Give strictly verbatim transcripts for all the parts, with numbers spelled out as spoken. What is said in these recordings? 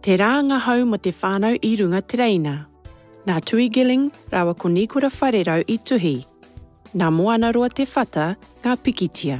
Te rānga hau mo te whānau I runga tereina. Nā Tui Gilling rawa ko Nikura wharerau I tuhi. Nā moana roa te whata, ngā pikitia.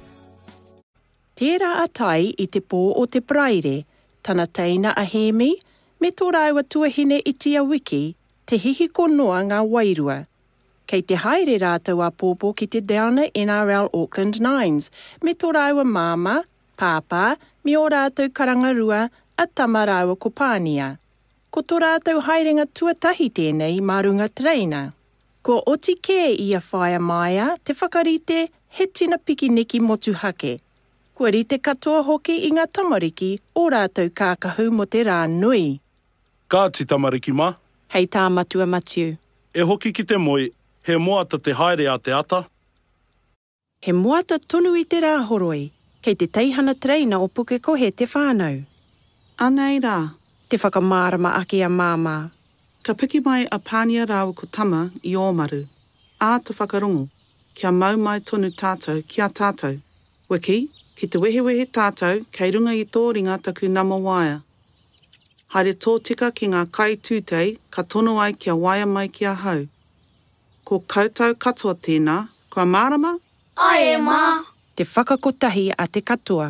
Tērā atai I te pō o te praire, tana teina a hemi, me tō rāua tuahine I tia wiki, te hihiko noa ngā wairua. Kei te haere rātou a pōpō ki te Downer N R L Auckland Nines, me tō rāua māma, pāpā, me o rātou karangarua, a tama rāua ko Pānia. Ko tō rātou haerenga tuatahi tēnei mā runga tereina. Ko oti kē ia whaia maia, te whakarite, he tina pikiniki motu hake. Kua rite katoa hoki I ngā tamariki, o rātou kākahu mo te rā nui. Kā ti tamariki mā? Hei tā matua matiu. E hoki ki te moi, he moata te haere a te ata? He moata tonu I te rā horoi, kei te teihana tereina o puke kohe te whānau. Anei rā. Te whakamārama ake a māmā. Ka piki mai a Pānia rāua ko tama I ōmaru. Ā te whakarongo, kia mau mai tonu tātou kia tātou. Wiki, ki te wehewehe tātou, kei runga I tō ringa taku nama waia. Haere tō tika ki ngā kai tūtei, ka tono ai kia waia mai kia hau. Ko koutou katoa tēnā, kua mārama? Ai e mā. Te whakakotahi a te katoa.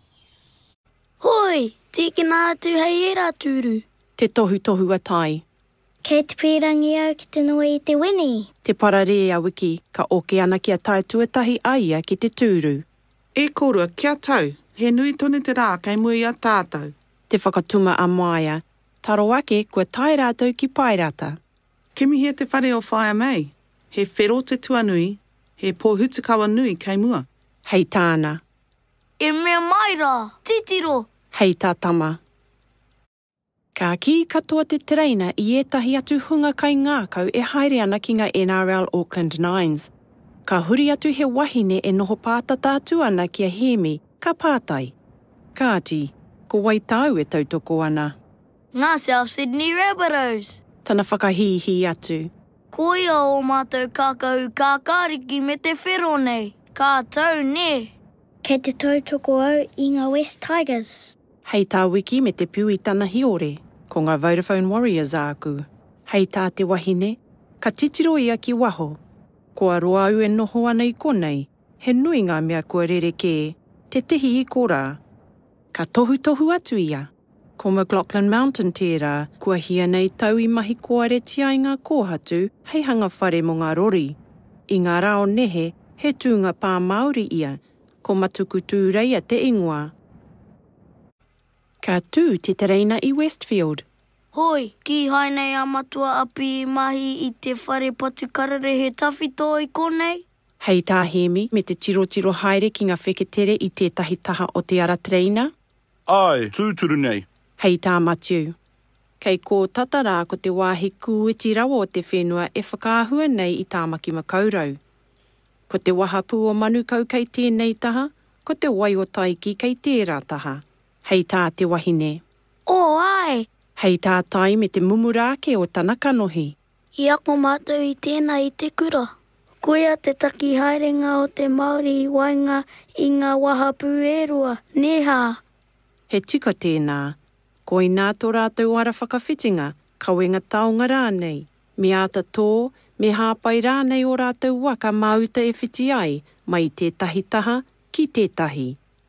Hoi, tīkina atu hei e rā tūru. Te tohu tohu atai. Kei te pīrangi au ki te noa I te wini. Te parare a wiki, ka oke ana kia tai tuatahi aia ki te tūru. E korua, kia tau, he nui tonu te rā kei mui a tātou. Te whakatuma a maia, taro ake kua tai rātou ki pairata. Ke mihi te whare o whaia mei, he whero te tuanui, he pōhutukawa nui kei mua. Hei tāna. E mea mai rā, titiro. Hei tā tama. Ka ki katoa te tereina I etahi atu hunga kai ngākau e haere ana ki ngā N R L Auckland Nines. Ka huri atu he wahine e noho pātata atu ana kia hemi, ka pātai. Kāti, ko waitau e tautoko ana. Ngā South Sydney Rabbitohs. Tana whakahihi atu. Ko ia o mātou kākau kākāriki me te whero nei. Kā tau ne. Kei te tautoko au I ngā West Tigers. Hei tā wiki me te piu I tana hiore, ko ngā Vodafone Warriors āku. Hei tā te wahine, ka titiro ia ki waho. Ko a roa au e noho ana I konei, he nui ngā mea kua rereke, te tihi I korā. Ka tohu tohu atu ia. Ko McLaughlin Mountain tērā, kua hia nei tau I mahi koare tia I ngā kōhatu, hei hanga whare mo ngā rori. I ngā rao nehe, he tūnga pā Māori ia, ko matuku tūreia te ingoa. Ka tū te tereina I Westfield. Hoi, ki hainei a matua api I mahi I te whare patu karare he tawhito I konei. Hei tā hemi me te tiro tiro haere ki ngā wheketere I tētahi taha o te ara tereina. Ai, tūturu nei. Hei tā matiu. Kei ko tatarā ko te wāhi kūiti rawa o te whenua e whakaahua nei I tāmaki makaurau. Ko te wahapu o manukau kei tēnei taha, ko te wai o taiki kei tērā taha. Hei tā te wahine. O ai! Hei tā tai me te mumurake o tana kanohi. I ako mātou I tēnā I te kura. Koia te taki haerenga o te Māori I wainga I ngā wahapu e rua. Neha! He tika tēnā. Ko I nā tō rātou ara whakawhitinga, kauenga taonga rānei. Me āta tō, me hāpai rānei o rātou waka mauta e whiti ai, mai tētahi taha ki tētahi.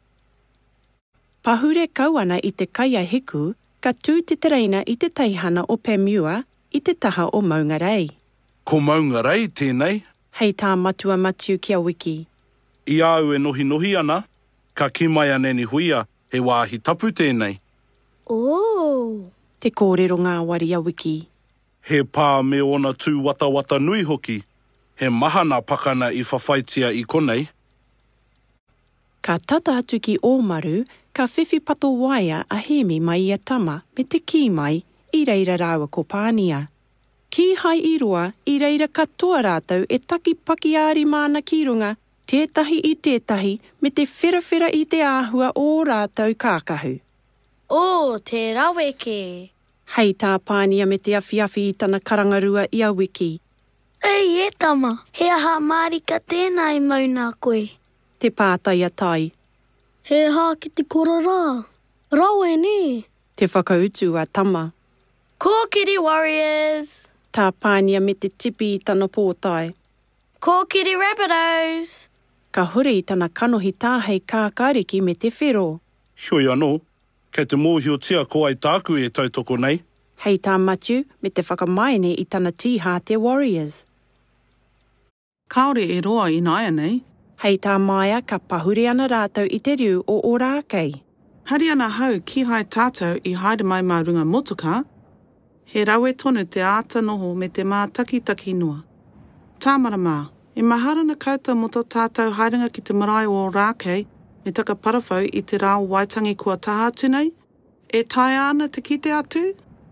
Pahure kau ana I te kaia hiku, ka tū te tereina I te teihana o Pemua I te taha o Maungarei. Ko Maungarei tēnei? Hei tā matua matiu kia wiki. I au e nohi nohi ana, ka ki mai aneni huia, he wāhi tapu tēnei. Oh! Te kōrero ngā wari a wiki. He pā me ona tū wata wata nui hoki, he mahana pakana I whawhaitia I konei. Ka tata atu ki ōmaru, ka whiwhi pato waia a hemi mai I a tama me te ki mai I reira rāua ko Pānia. Ki hai I roa I reira katoa rātou e taki paki āri māna ki runga, tētahi I tētahi me te whirawhira I te āhua o rātou kākahu. O, te raweke. Hei tā Pānia me te awhiawhi I tana karangarua I a wiki. Ei, e tama, he aha mārika tēnā I mauna koe. Te pātai a tai. He hā ki te kora rā. Rau e ne. Te whakautu a Tama. Kōkiri Warriors! Tā pānia me te tipi i tana pōtai. Kōkiri Rapidos! Ka huri i tana kanohi tāhei kākāriki me te whero. Hioi anō, kei te mōhiotia ko ai tāku e tautoko nei. Hei tā matu me te whakamaene i tana tīhā te Warriors. Kāore e roa i naia nei. Hei tā maia ka pahure ana rātou i te riu o o rākei. Hari ana hau ki hai tātou i haere mai mā runga motuka, he rawe tonu te āta noho me te mā taki-taki noa. Tāmara mā, e mahara na koutou mo tō tātou haerenga ki te marae o rākei me taka parawhau i te rao waitangi kua taha atu nei, e tae ana te kite atu?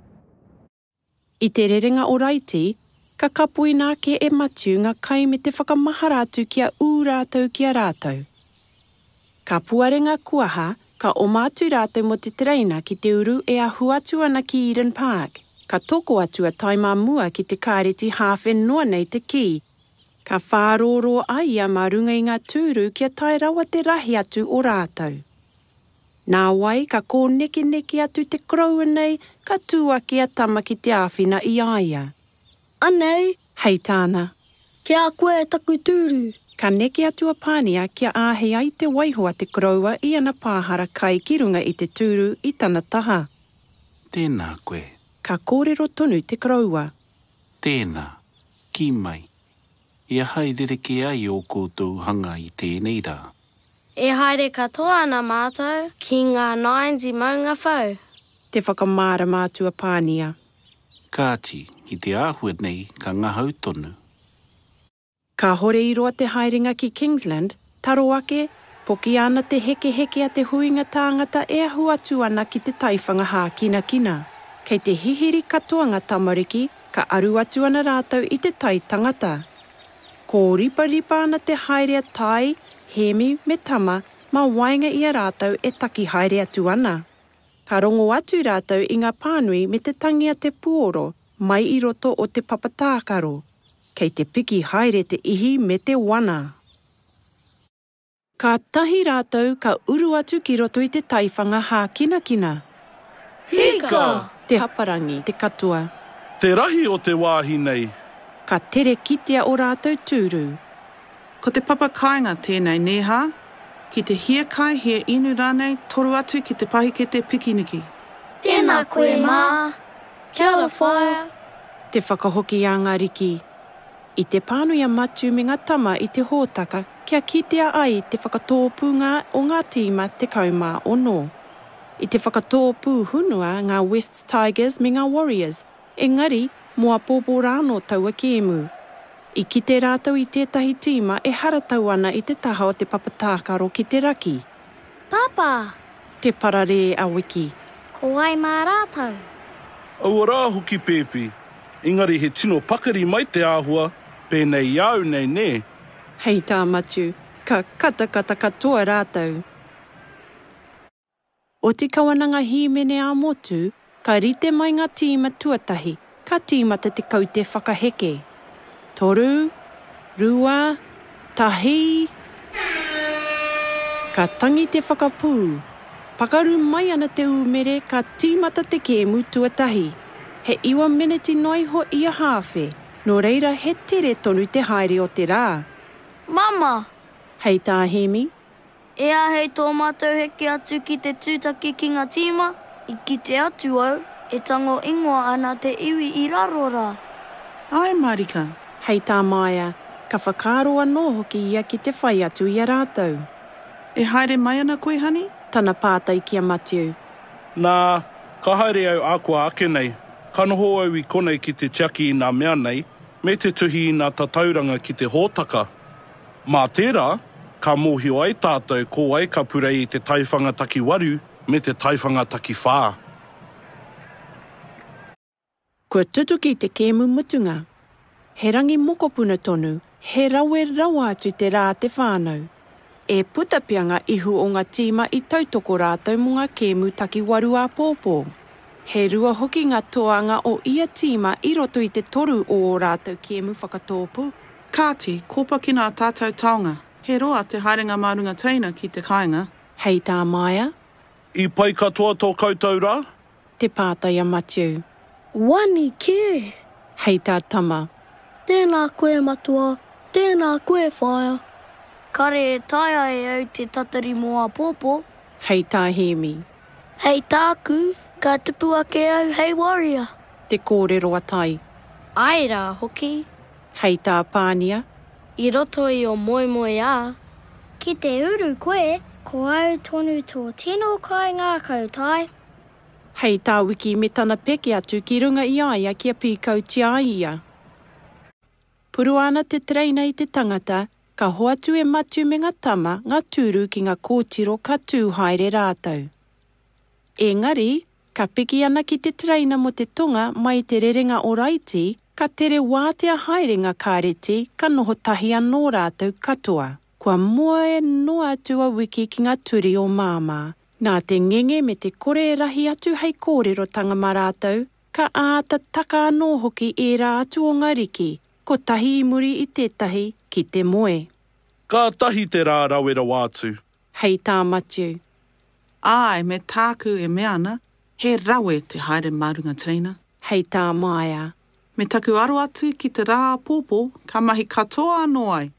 I te rerenga o Raiti, ka kapui nā ke e matu ngā kai me te whakamaharatu kia ū rātou kia rātou. Ka puarenga kuaha, ka o mātu rātou mo te tereina ki te uru e ahu atu ana ki Eden Park. Ka toko atu a taima mua ki te kāreti hāwhenua nei te ki. Ka whāroro ai a marunga i ngā tūru kia tai rawa te rahi atu o rātou. Nā wai ka kō neke neke atu te kroua nei, ka tūa kia tama ki te āwhina i aia. Anei, Hei tāna, kia koe taku tūru. ka neke atu a pānia kia āhei ai te waihua te kroua i ana pāhara kai ki runga i te tūru i tana taha. Tēnā koe, Ka kōrero tonu te kroua. tēnā, ki mai. Ia hai rereke ai o koutou hanga i tēnei rā. E haere katoa ana mātou ki ngā nines i maunga whau. Te whakamāra mātua pānia. Kāti, i te āhua nei ka ngahau tonu. Ka hore i roa te haerenga ki Kingsland, taro ake, poki ana te heke heke a te huinga tāngata e ahu atu ana ki te taiwhanga hā kina kina. Kei te hihiri katoanga tamariki, ka aru atu ana rātou i te tai tangata. Ko ripa ripa ana te haerea tai, hemi me tama, ma wainga i a rātou e taki haere atu ana. Ka rongo atu rātou i ngā pānui me te tangi a te puoro, mai i roto o te papatākaro. Kei te piki haere te ihi me te wana. Ka tahi rātou ka uru atu ki roto i te taiwhanga hā kina kina. Hika! Te haparangi, te katoa. Te rahi o te wāhi nei. Ka tere kitea o rātou tūru. Ko te papa kāinga tēnei neha, ki te hia kai hia inu rānei toru atu ki te pahi ke te pikiniki. Tēnā koe mā. Kia ora whaia. Te whakahoki a ngā riki. I te pānuia matu me ngā tama i te hōtaka, kia kitea ai te whakatōpunga o ngā tīma te kaumā o no. I te whakatōpū hunua ngā West Tigers me ngā Warriors, engari mua pōpō rāno taua kēmu. I ki te rātou i tētahi tīma e haratau ana i te taha o te papatākaro ki te raki. Papa, Te parare a wiki. ko ai mā rātou. Aua rā hoki pēpi. Engari he tino pakari mai te āhua, pēnei iau nei ne. Hei tā matu, ka kata kata katoa rātou. O te kawananga hīmene a motu, ka rite mai ngā tīma tuatahi, ka tīmata te kau te whakaheke. Toru, rua, tahi. Ka tangi te whakapū. Pakaru mai ana te umere ka tīmata te kēmu tuatahi. He iwa meneti noi ho ia hāwhe, no reira he tere tonu te haere o te rā. Mama, Hei tā hemi, e ahei tō mātou heke atu ki te tūtaki ki ngā tīma, i ki te atu au, e tango ingoa ana te iwi i raro rā. Ai Marika, hei tā maia, ka whakaro anō hoki ia ki te whai atu i a rātou. e haere mai ana koe hani? Tana pātai ki a Matiu. Nā, ka haere au ākua ake nei. Ka noho au i konei ki te tiaki i ngā mea nei, me te tuhi i ngā tatauranga ki te hōtaka. Mā tērā, ka mōhio ai tātou ko ai ka purei i te taiwhanga taki waru me te taiwhanga taki whā. Kua tutuki te kēmu mutunga. He rangi mokopuna tonu, he rawe rawa atu te rā te whānau. E putapia ngā ihu o ngā tīma i tautoko rātou mo ngā kēmu taki waru a pōpō. He rua hoki ngā toanga o ia tīma i roto i te toru o o rātou kēmu whakatōpu. Kāti, kōpa ki ngā tātou taonga. He roa te haerenga marunga teina ki te kāinga. Hei tā maia, I pai katoa tō koutou rā, Te pātai a Matthew. Wani ke. Hei tā tama. Tēnā koe matua, tēnā koe whaia. Kare e taia e au te tatari moa pōpō. Hei tā Hemi. Hei tāku, ka tupu ake au, hei warrior. Te kōrero a tai. Ai rā hoki. Hei tā Pānia. I roto i o moi moi a. Ki te uru koe, ko au tonu tō tino kai ngā kautai. Hei tā Wiki me tana peke atu ki runga i aia kia pīkau tia ia. Puru ana te treina i te tangata, ka hoatu e Matthew me ngā tama ngā tūru ki ngā kōtiro ka tūhaere rātau. Engari, ka piki ana ki te treina mo te tonga mai te rerenga o Raiti, ka tere wātea haerenga kāreti ka noho tahi anō rātau katoa. Kua mua e noa atu a Wiki ki ngā turi o māmā. Nā te ngenge me te kore e rahi atu hei kōrero tanga mā rātau, ka āta taka anō hoki e rā atu o ngā riki, ko tahi i muri i tētahi ki te moe. Ka tahi te rā rawera wātu. Hei tā Matthew. Ai, me tāku e meana, he rawe te haere marunga treina. Hei tā Maia. Me taku aro atu ki te rā pōpō, ka mahi katoa anō ai.